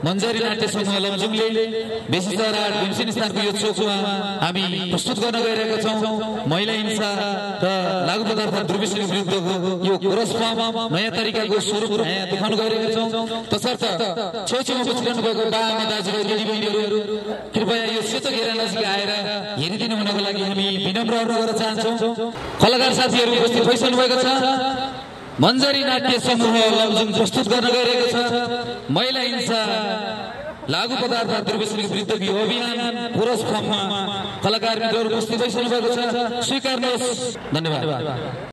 मञ्जरी नाट्य समूह लमजुङले बेसीचरा गुन्सिन स्थानको यो चोकमा हामी प्रस्तुत गर्न गइरहेका छौं। महिला हिंसा र लागू पदार्थ दुर्व्यसनी विरुद्धको यो क्रस फर्म नयाँ तरिकाको स्वरूप यहाँ देखाउन गइरहेका छौं। तसर्थ छेउछेउमा बसिरहनु भएको बाआमा दाजुभाइ दिदीबहिनीहरू कृपया यो सेतो घेरा नजिक आएर हेरिदिनु हुनको लागि हामी विनम्र अनुरोध गर्न चाहन्छौं। कलाकार साथीहरू उपस्थित भइसक्नु भएको छ। मञ्जरी नाट्य समूह लमजुङ प्रस्तुत गर्न गइरहेको छ महिला हिंसा लागू पदार्थ दुर्व्यसनी विरुद्धको यो अभियान पुरस फर्ममा कलाकार मित्रहरू उपस्थित भइसक्नु भएको छ। स्वीकार्नुहोस्। धन्यवाद।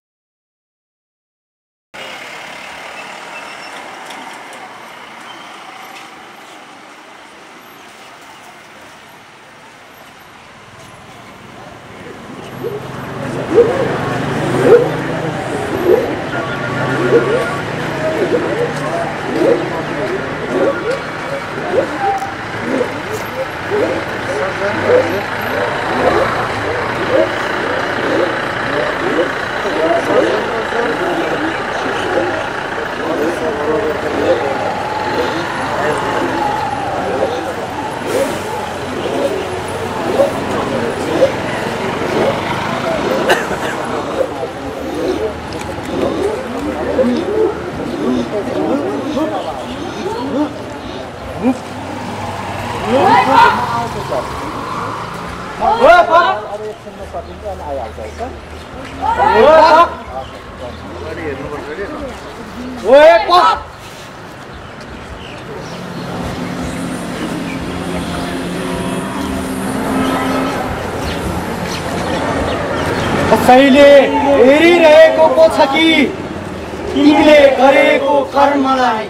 कसैले हेरिरहेको पो छ कि तिमीले गरेको कर्मलाई।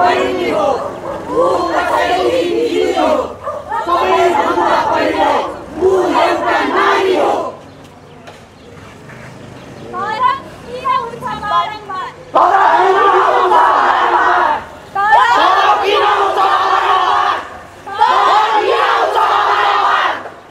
बहिनी हो ऊ कसैली दिदी हो सबैभन्दा पहिले ऊ एउटा नारी हो तर किन हुन्छ बारम्बार तर किन हुन्छ बारम्बार तर किन हुन्छ बारम्बार तर किन हुन्छ बारम्बार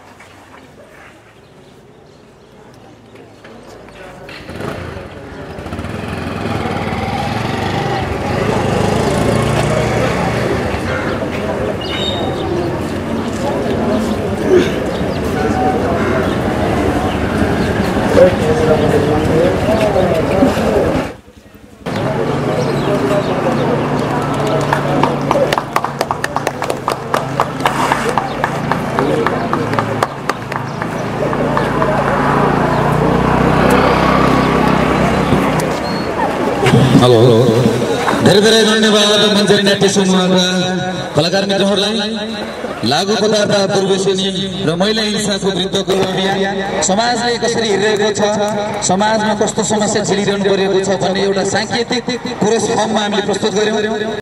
हेलो धेरै धेरै धन्यवाद मञ्जरी नाट्य समूहका कलाकार मित्रहरूलाई लागू पदार्थ दुर्व्यसनी र महिला हिंसाको विरुद्धको अभियान समाजले कसरी हेरिरहेको छ समाजमा कस्तो समस्या झेलिरहनु परेको छ भन्ने एउटा सांकेतिक पुरस्कारमा हामीले प्रस्तुत गर्यौं।